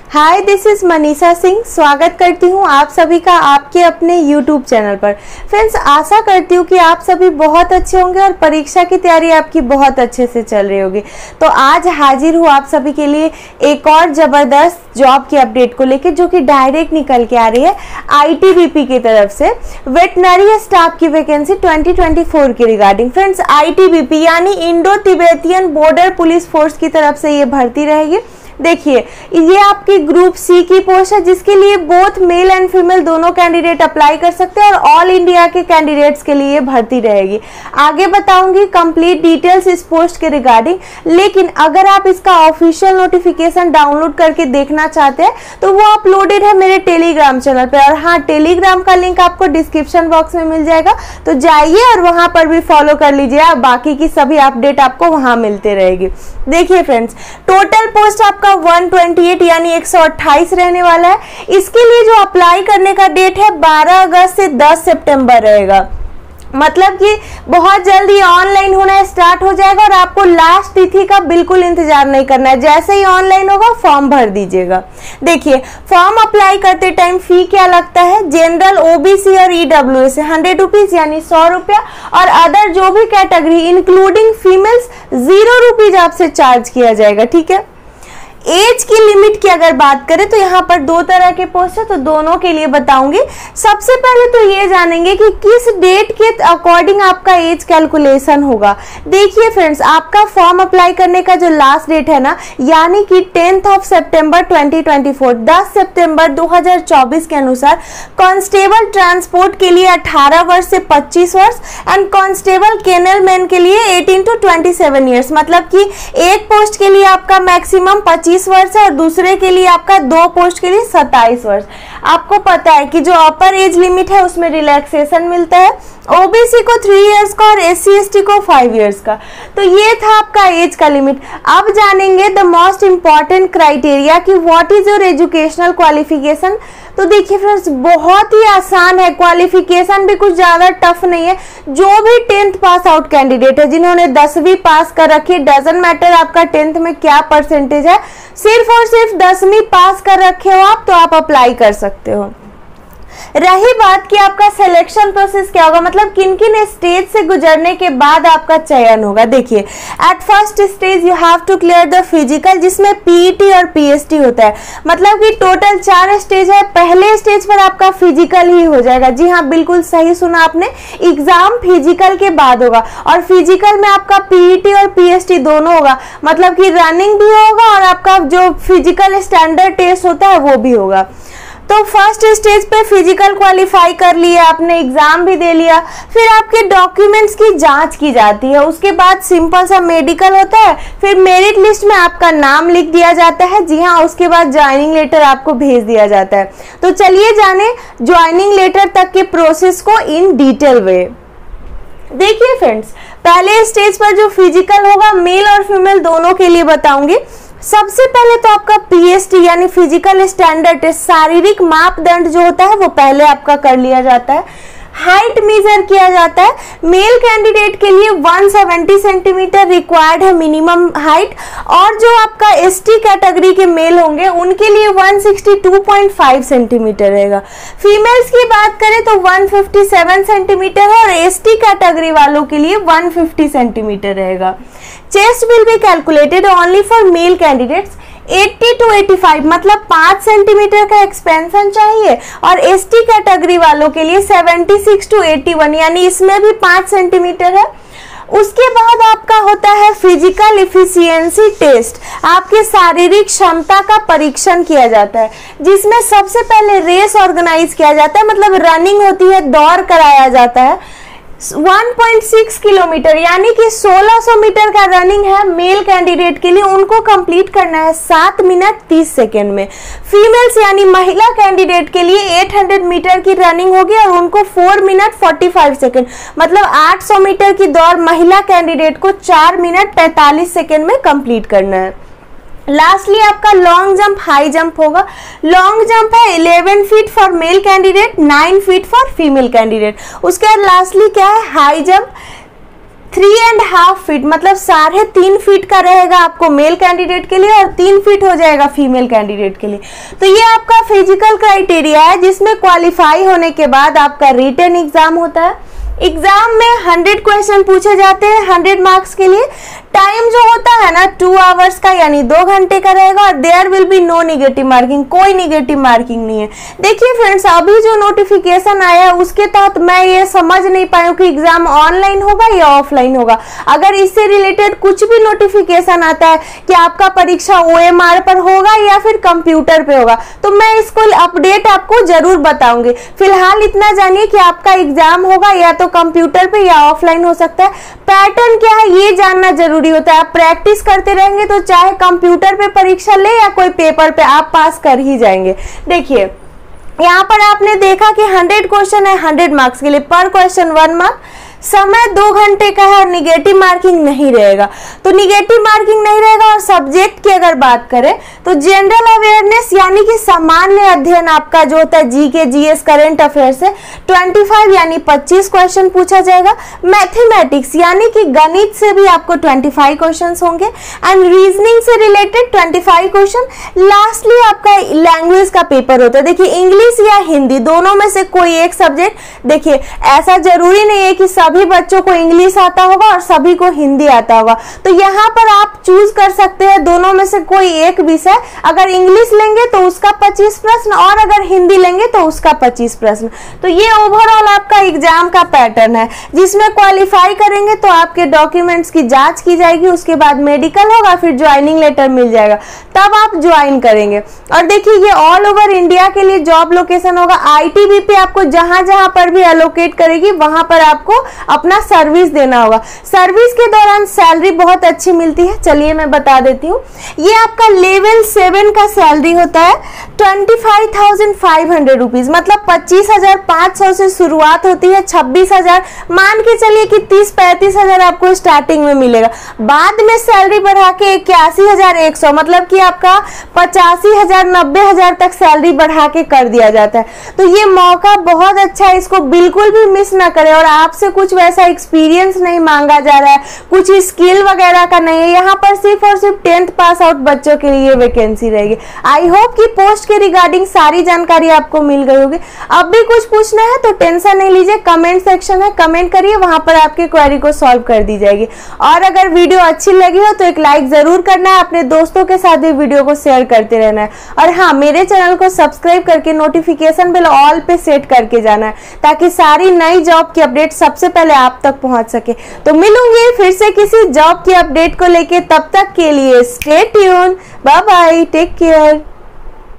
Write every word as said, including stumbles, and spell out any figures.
Hi, this is Manisha Singh. स्वागत करती हूँ आप सभी का आपके अपने यूट्यूब चैनल पर। फ्रेंड्स, आशा करती हूँ कि आप सभी बहुत अच्छे होंगे और परीक्षा की तैयारी आपकी बहुत अच्छे से चल रही होगी। तो आज हाजिर हूँ आप सभी के लिए एक और ज़बरदस्त जॉब की अपडेट को लेकर, जो कि डायरेक्ट निकल के आ रही है आई टी बी पी की तरफ से। वेटनरी स्टाफ की वैकेंसी ट्वेंटी ट्वेंटी फोर के regarding. Friends, I T B P यानी Indo Tibetan border police force की तरफ से ये भर्ती रहेगी। देखिए, ये आपकी ग्रुप सी की पोस्ट है, जिसके लिए बोथ मेल एंड फीमेल दोनों कैंडिडेट अप्लाई कर सकते हैं और ऑल इंडिया के कैंडिडेट्स के लिए भर्ती रहेगी। आगे बताऊंगी कंप्लीट डिटेल्स इस पोस्ट के रिगार्डिंग। लेकिन अगर आप इसका ऑफिशियल नोटिफिकेशन डाउनलोड करके देखना चाहते हैं तो वो अपलोडेड है मेरे टेलीग्राम चैनल पे। और हाँ, टेलीग्राम का लिंक आपको डिस्क्रिप्शन बॉक्स में मिल जाएगा, तो जाइए और वहां पर भी फॉलो कर लीजिए। बाकी की सभी अपडेट आपको वहां मिलते रहेगी। देखिए फ्रेंड्स, टोटल पोस्ट आपका एक सौ अट्ठाईस यानी एक सौ अट्ठाईस रहने वाला है। इसके लिए जो अप्लाई करने का डेट है बारह अगस्त से दस सितंबर रहेगा। मतलब कि बहुत जल्दी ऑनलाइन होना स्टार्ट हो जाएगा और आपको लास्ट तिथि का बिल्कुल इंतजार नहीं करना है। जैसे ही ऑनलाइन होगा फॉर्म भर दीजिएगा। देखिए, फॉर्म अप्लाई करते टाइम फी क्या लगता है। जनरल, ओबीसी और ईडब्ल्यूएस से हंड्रेड रुपीज यानी सौ रुपया, और अदर जो भी category including females zero rupees आपसे चार्ज किया जाएगा। ठीक है। एज की लिमिट की अगर बात करें तो यहाँ पर दो तरह के पोस्ट है, तो दोनों के लिए बताऊंगी। सबसे पहले तो ये जानेंगे कि किस डेट के अकॉर्डिंग आपका एज कैलकुलेशन होगा। देखिए फ्रेंड्स, आपका फॉर्म अप्लाई करने का जो लास्ट डेट है ना, यानी कि tenth of September twenty twenty four, दस सितंबर दो हज़ार चौबीस के अनुसार कांस्टेबल ट्रांसपोर्ट के लिए अठारह वर्ष से पच्चीस वर्ष एंड कांस्टेबल केनल मैन के लिए अठारह टू सत्ताईस ईयर्स। मतलब कि एक पोस्ट के लिए आपका मैक्सिमम पच्चीस वर्ष है और दूसरे के लिए आपका दो पोस्ट के लिए सत्ताईस वर्ष। आपको पता है कि जो अपर एज लिमिट है उसमें रिलैक्सेशन मिलता है, ओबीसी को थ्री इयर्स का और एस सी एस टी को फाइव इयर्स का। तो ये था आपका एज का लिमिट। अब जानेंगे द मोस्ट इंपॉर्टेंट क्राइटेरिया कि what is your educational qualification. तो देखिए फ्रेंड्स, बहुत ही आसान है, क्वालिफिकेशन भी कुछ ज्यादा टफ नहीं है। जो भी टेंथ पास आउट कैंडिडेट है, जिन्होंने दसवीं पास कर रखी है, डजंट मैटर आपका टेंथ में क्या परसेंटेज है, सिर्फ और सिर्फ दसवीं पास कर रखे हो आप, तो आप अप्लाई कर सकते हो। रही बात कि आपका सिलेक्शन प्रोसेस क्या होगा, मतलब किन किन स्टेज से गुजरने के बाद आपका चयन होगा। देखिए, at first stage you have to clear the physical, जिसमें पीईटी और पीएसटी होता है। मतलब कि टोटल चार स्टेज है। पहले स्टेज पर आपका फिजिकल ही हो जाएगा। जी हाँ, बिल्कुल सही सुना आपने, एग्जाम फिजिकल के बाद होगा। और फिजिकल में आपका पीईटी और पीएसटी दोनों होगा। मतलब कि रनिंग भी होगा और आपका जो फिजिकल स्टैंडर्ड टेस्ट होता है वो भी होगा। तो फर्स्ट स्टेज पे फिजिकल क्वालिफाई कर लिया आपने, एग्जाम भी दे लिया, फिर आपके डॉक्यूमेंट्स की जांच की जाती है। उसके बाद सिंपल सा मेडिकल होता है, फिर मेरिट लिस्ट में आपका नाम लिख दिया जाता है। जी हाँ, उसके बाद ज्वाइनिंग लेटर आपको भेज दिया जाता है। तो चलिए जाने ज्वाइनिंग लेटर तक के प्रोसेस को इन डिटेल वे। देखिए फ्रेंड्स, पहले स्टेज पर जो फिजिकल होगा मेल और फीमेल दोनों के लिए बताऊंगी। सबसे पहले तो आपका पीएसटी यानी फिजिकल स्टैंडर्ड टेस्ट, शारीरिक मापदंड जो होता है वो पहले आपका कर लिया जाता है। हाइट मेजर किया जाता है। मेल कैंडिडेट के लिए एक सौ सत्तर सेंटीमीटर रिक्वायर्ड है मिनिमम हाइट, और जो आपका एसटी कैटेगरी के मेल होंगे उनके लिए एक सौ बासठ पॉइंट पाँच सेंटीमीटर रहेगा। फीमेल्स की बात करें तो एक सौ सत्तावन सेंटीमीटर है और एसटी कैटेगरी वालों के लिए एक सौ पचास सेंटीमीटर रहेगा। Chest will be calculated only for male candidates. अस्सी टू पचासी मतलब पाँच सेंटीमीटर का एक्सपेंशन चाहिए, और एसटी कैटेगरी वालों के लिए छिहत्तर टू इक्यासी यानी इसमें भी पाँच सेंटीमीटर है। उसके बाद आपका होता है फिजिकल इफिशियंसी टेस्ट। आपके शारीरिक क्षमता का परीक्षण किया जाता है, जिसमें सबसे पहले रेस ऑर्गेनाइज किया जाता है, मतलब रनिंग होती है, दौड़ कराया जाता है। एक पॉइंट छह किलोमीटर यानी कि सोलह सौ मीटर का रनिंग है मेल कैंडिडेट के लिए, उनको कंप्लीट करना है सात मिनट तीस सेकेंड में। फीमेल्स यानी महिला कैंडिडेट के लिए आठ सौ मीटर की रनिंग होगी और उनको चार मिनट पैंतालीस सेकेंड, मतलब आठ सौ मीटर की दौड़ महिला कैंडिडेट को चार मिनट पैंतालीस सेकेंड में कंप्लीट करना है। लास्टली आपका लॉन्ग जंप, हाई जंप होगा। लॉन्ग जंप है eleven feet for male candidate, nine feet for female candidate. उसके बाद लास्टली क्या है, high jump three and half feet मतलब साढ़े तीन फीट का रहेगा आपको मेल कैंडिडेट के लिए और तीन फीट हो जाएगा फीमेल कैंडिडेट के लिए। तो ये आपका फिजिकल क्राइटेरिया है जिसमें क्वालिफाई होने के बाद आपका रिटन एग्जाम होता है। एग्जाम में हंड्रेड क्वेश्चन पूछे जाते हैं हंड्रेड मार्क्स के लिए। टाइम जो होता है ना टू आवर्स का यानी दो घंटे का रहेगा और there will be no negative marking, कोई निगेटिव मार्किंग नहीं है। देखिए फ्रेंड्स, अभी जो नोटिफिकेशन आया है उसके तहत मैं ये समझ नहीं पाई कि एग्जाम ऑनलाइन होगा या ऑफलाइन होगा। अगर इससे रिलेटेड कुछ भी नोटिफिकेशन आता है कि आपका परीक्षा ओ एम आर पर होगा या फिर कंप्यूटर पे होगा तो मैं इसको अपडेट आपको जरूर बताऊंगी। फिलहाल इतना जानिए कि आपका एग्जाम होगा या तो कंप्यूटर पे या ऑफलाइन हो सकता है। पैटर्न क्या है ये जानना जरूरी होता है। आप प्रैक्टिस करते रहेंगे तो चाहे कंप्यूटर पे परीक्षा ले या कोई पेपर पे आप पास कर ही जाएंगे। देखिए यहाँ पर आपने देखा कि हंड्रेड क्वेश्चन है हंड्रेड मार्क्स के लिए, पर क्वेश्चन वन मार्क, समय दो घंटे का है और निगेटिव मार्किंग नहीं रहेगा। तो निगेटिव मार्किंग नहीं रहेगा। और सब्जेक्ट की अगर बात करें तो जनरल अवेयरनेस यानी कि सामान्य अध्ययन आपका जो होता है जीके जीएस करंट अफेयर से पच्चीस यानी पच्चीस क्वेश्चन पूछा जाएगा। मैथमेटिक्स यानी कि गणित से भी आपको पच्चीस क्वेश्चन होंगे एंड रीजनिंग से रिलेटेड पच्चीस क्वेश्चन। लास्टली आपका लैंग्वेज का पेपर होता है। देखिए इंग्लिश या हिंदी दोनों में से कोई एक सब्जेक्ट। देखिए ऐसा जरूरी नहीं है कि सभी बच्चों को इंग्लिश आता होगा और सभी को हिंदी आता होगा। तो यहाँ पर आप चूज कर सकते हैं दोनों में से कोई एक विषय। अगर इंग्लिश लेंगे तो उसका पच्चीस प्रश्न और अगर हिंदी लेंगे तो उसका पच्चीस प्रश्न। तो ये ओवरऑल आपका एग्जाम का पैटर्न है जिसमें क्वालिफाई करेंगे तो आपके डॉक्यूमेंट्स की जांच की जाएगी, उसके बाद मेडिकल होगा, फिर ज्वाइनिंग लेटर मिल जाएगा, तब आप ज्वाइन करेंगे। और देखिए ये ऑल ओवर इंडिया के लिए जॉब लोकेशन होगा। आईटीबीपी आपको जहां जहां पर भी एलोकेट करेगी वहां पर आपको अपना सर्विस देना होगा। सर्विस के दौरान सैलरी बहुत अच्छी मिलती है। चलिए मैं बता देती हूँ। ये आपका लेवल सेवन का सैलरी होता है twenty five thousand five hundred rupees मतलब पच्चीस हजार पांच सौ से शुरुआत होती है। छब्बीस हजार मान के चलिए कि तीस पैंतीस हजार आपको स्टार्टिंग में मिलेगा। बाद में सैलरी बढ़ा के इक्यासी हजार एक सौ मतलब कि आपका पचासी हजार नब्बे हजार तक सैलरी बढ़ा के कर दिया जाता है। तो ये मौका बहुत अच्छा है, इसको बिल्कुल भी मिस ना करें। और आपसे कुछ वैसा एक्सपीरियंस नहीं मांगा जा रहा है, कुछ स्किल वगैरह का नहीं है। यहाँ पर सिर्फ और सिर्फ टेंथ पास आउट बच्चों के लिए वैकेंसी रहेगी। आई होप कि पोस्ट के रिगार्डिंग सारी जानकारी आपको मिल गई होगी। अब भी कुछ पूछना है तो टेंशन नहीं लीजिए, कमेंट सेक्शन है, कमेंट करिए, वहां पर आपके क्वेरी को सॉल्व कर दी जाएगी। और अगर वीडियो अच्छी लगी हो तो एक लाइक जरूर करना है, अपने दोस्तों के साथ भी वीडियो को शेयर करते रहना है। और हाँ, मेरे चैनल को सब्सक्राइब करके नोटिफिकेशन बेल ऑल पे सेट करके जाना है ताकि सारी नई जॉब की अपडेट सबसे पहले आप तक पहुंच सके। तो मिलूंगी फिर से किसी जॉब की अपडेट को लेके, तब तक के लिए stay tune, bye bye, take care.